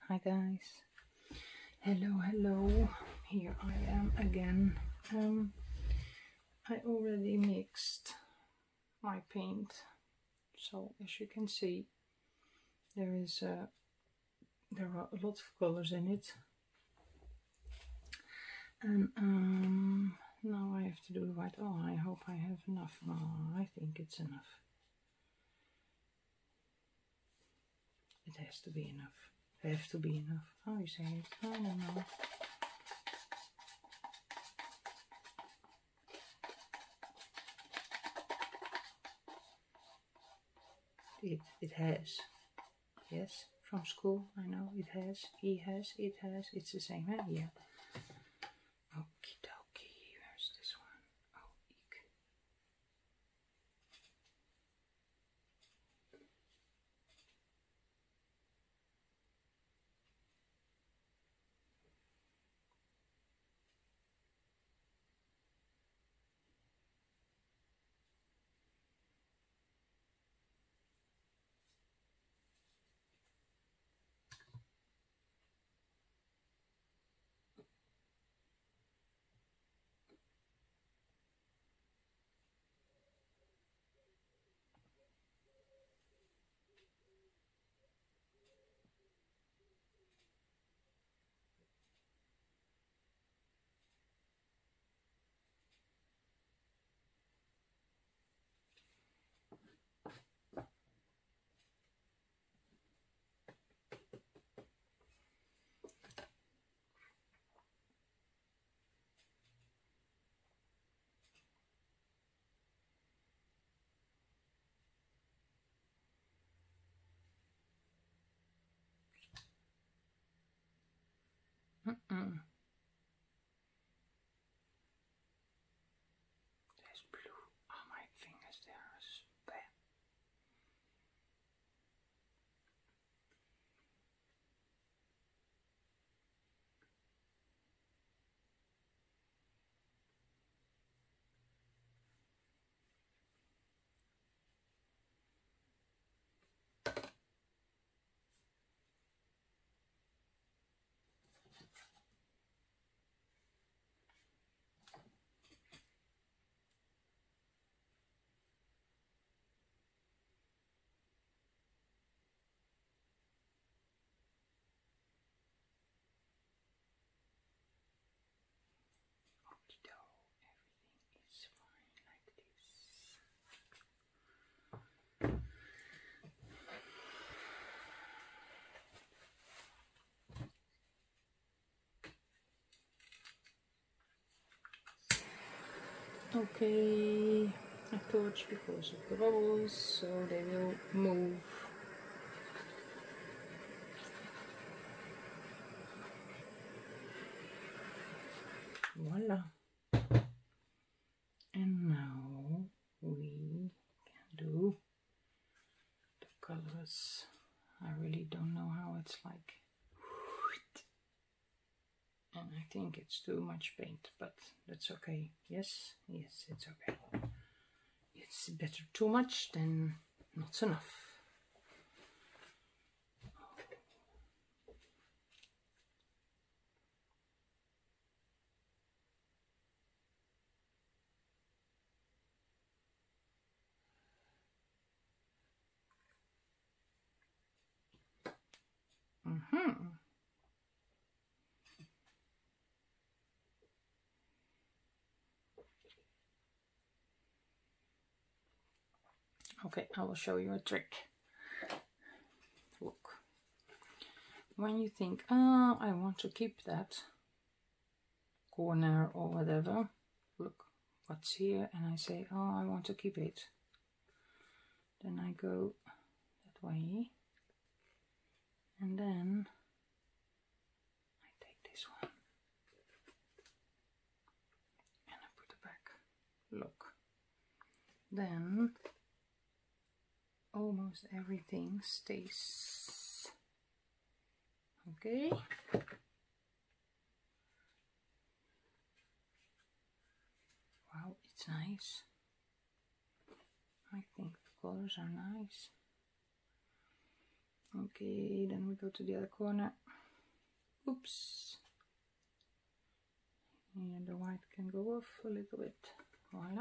Hi guys. Hello. Here I am again. I already mixed my paint, so as you can see, there are a lot of colors in it, and now I have to do white. Oh, I hope I have enough. Oh, I think it's enough. It has to be enough. Have to be enough. How you say it? I don't know. It has. Yes, from school, I know it has. He has, it has. It's the same, huh? Yeah. Okie dokie. Where's this one? Oh, eek. There's blue. Oh, my fingers, they are bad. Everything is fine like this. Okay, a torch because of the bubbles, so they will move. Voila. And now we can do the colors. I really don't know how it's like. And I think it's too much paint, but that's okay. Yes, it's okay. It's better too much than not enough. Okay, I will show you a trick. Look, when you think, oh, I want to keep that corner or whatever, look what's here, and I say, oh, I want to keep it. Then I go that way, and then I take this one and I put it back. Look, then almost everything stays. Okay. Wow, it's nice. I think the colors are nice. Okay, then we go to the other corner. Oops. And the white can go off a little bit. Voila.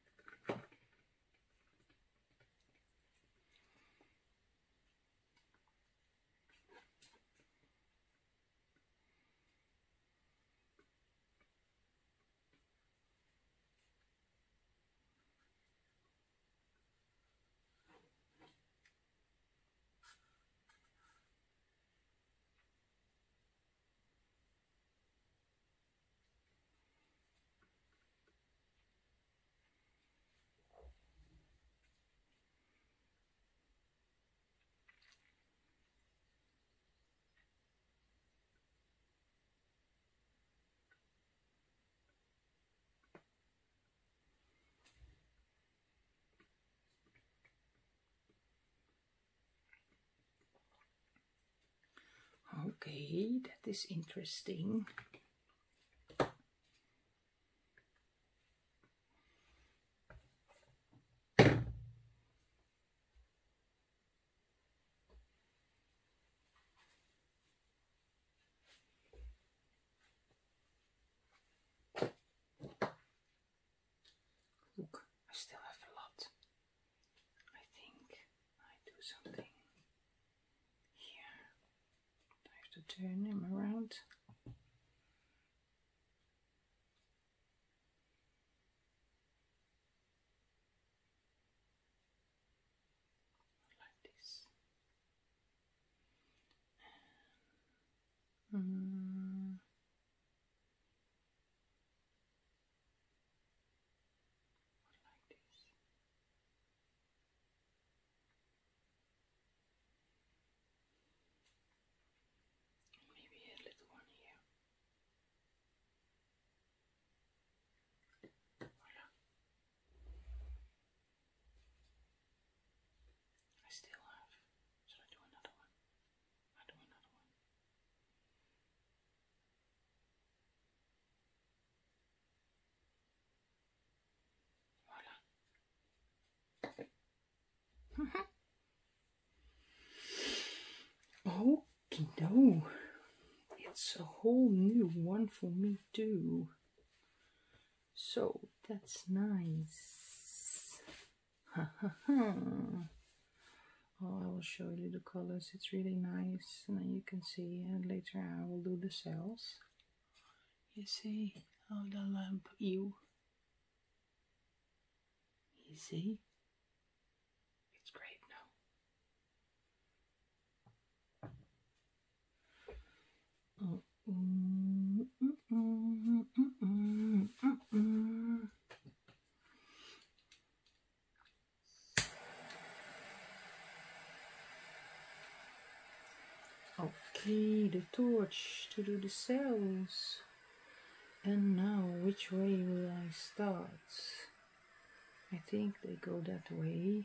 Okay, that is interesting. Look, I still have a lot. I think I do something here. I have to turn him around. Like this. Like this. Maybe a little one here. Voila. I still have. Shall I do another one? I do another one. Voila. Okay, no. It's a whole new one for me too. So that's nice. Oh, I will show you the colors. It's really nice, and then you can see. And later I will do the cells. You see how the lamp. You see? It's great now. Okay, the torch to do the cells. And now, which way will I start? I think they go that way.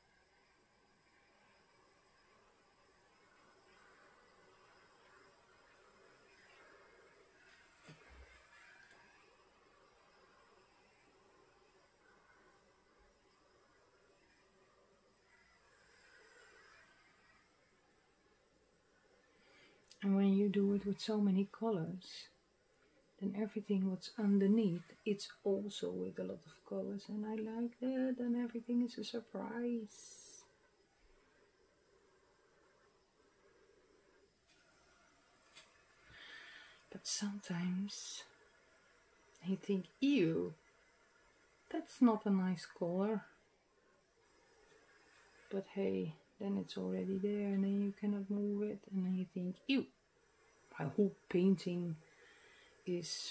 And when you do it with so many colors, then everything what's underneath, it's also with a lot of colors, and I like that, and everything is a surprise. But sometimes you think, ew, that's not a nice color. But hey, then it's already there, and then you cannot move it, and then you think, ew, my whole painting is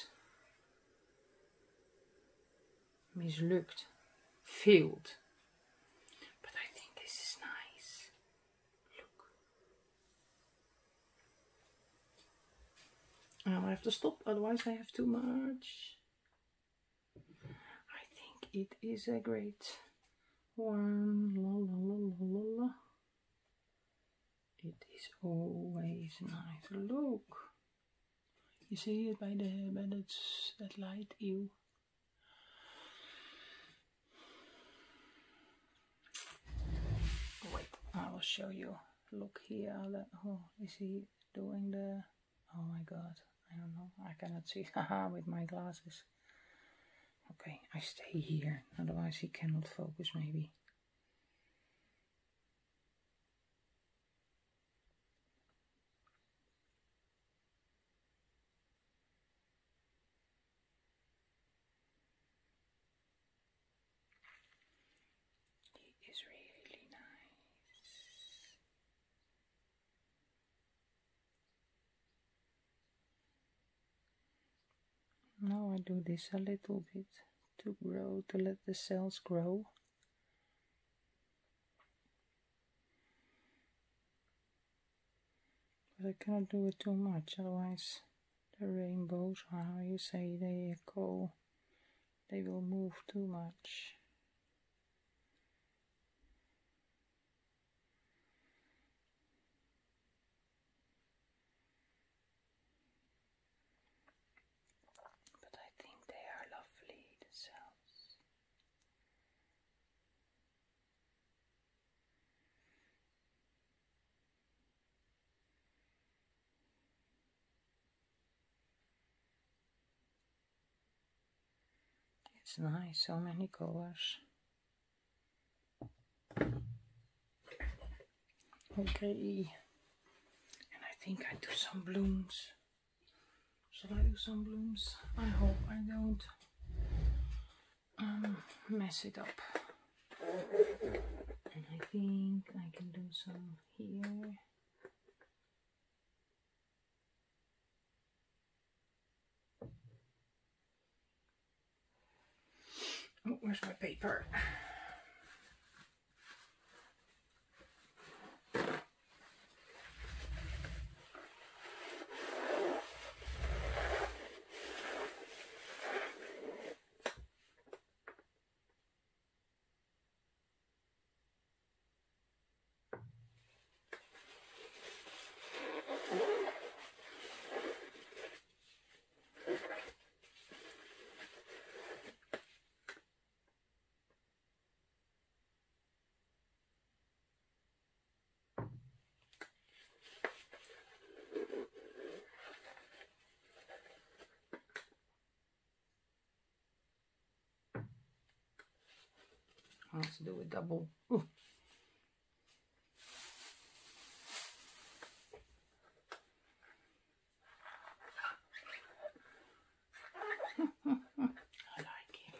mislukt, failed. But I think this is nice. Look. I'll have to stop, otherwise I have too much. I think it is a great one. La la la la la la. It is always nice. Look. You see it by that light. Ew. Wait, I will show you. Look here. Oh, is he doing the Oh my god, I don't know, I cannot see haha with my glasses. Okay, I stay here, otherwise he cannot focus maybe. He is really nice. Now I do this a little bit to grow, to let the cells grow. But I cannot do it too much, otherwise the rainbows, or how you say, they will move too much. But I think they are lovely, the cells. It's nice, so many colors. Okay, and I think I do some blooms. Shall I do some blooms? I hope I don't mess it up. And I think I can do some here. Oh, where's my paper? Let's do a double. Ooh. I like it.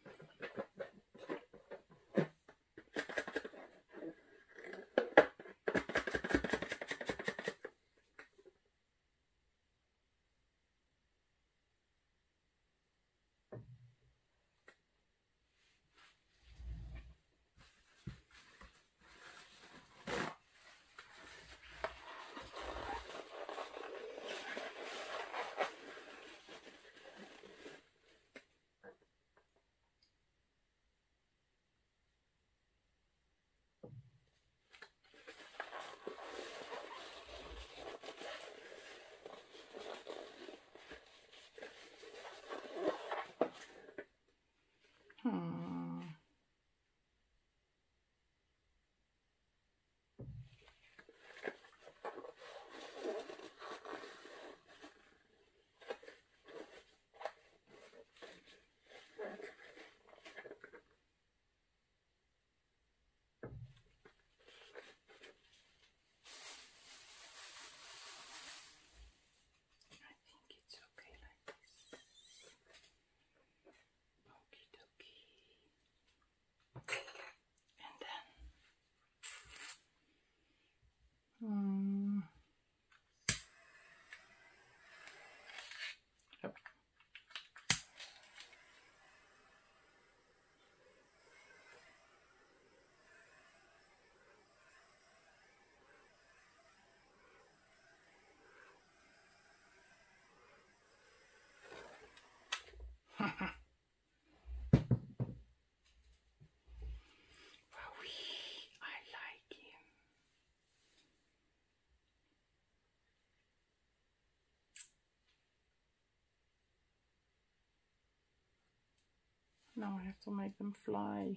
Now I have to make them fly.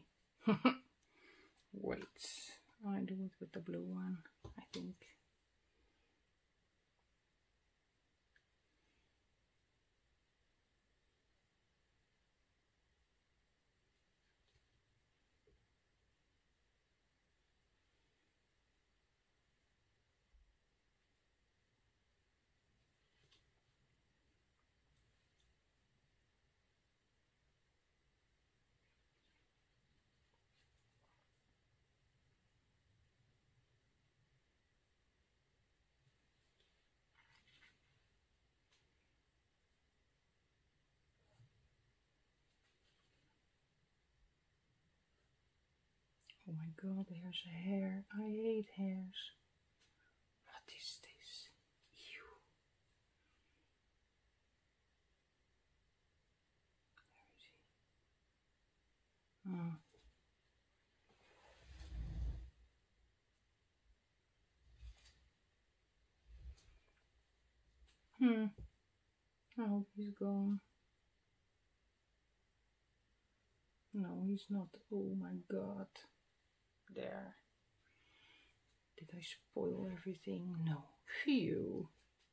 Wait, I do it with the blue one, I think. my god, there's a hair. I hate hairs. What is this? Ew. Where is he? I hope he's gone. No, he's not. Oh my god. There. Did I spoil everything? No. Phew.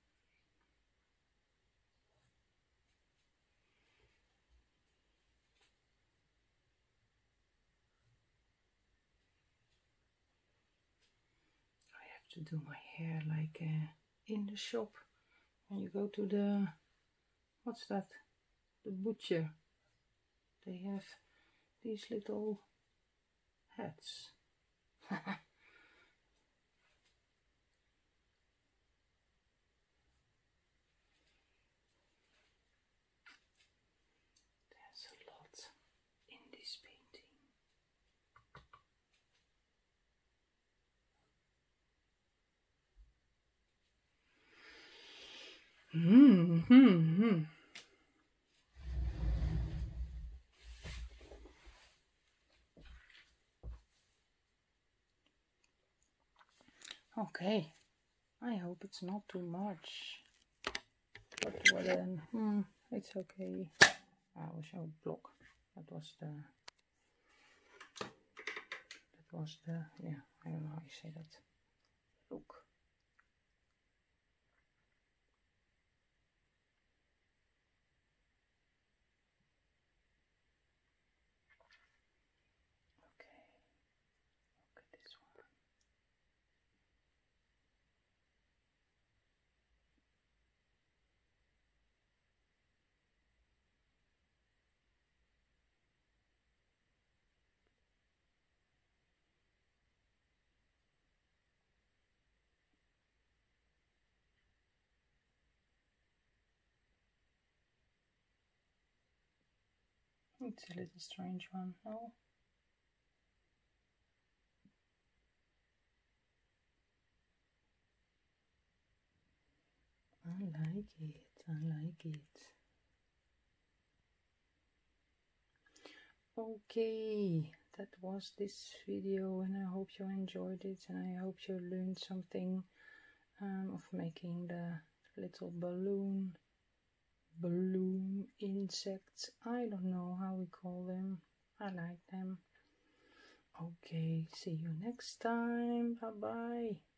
I have to do my hair like in the shop. When you go to the, what's that? The butcher. They have these little hats. There's a lot in this painting. Okay, I hope it's not too much. But well then, it's okay. I was a block. That was the, yeah, I don't know how you say that. Look. Okay, look at this one. It's a little strange one, no? I like it, I like it. Okay, that was this video and I hope you enjoyed it and I hope you learned something of making the little balloon insects. I don't know how we call them. I like them. Okay, see you next time. Bye bye.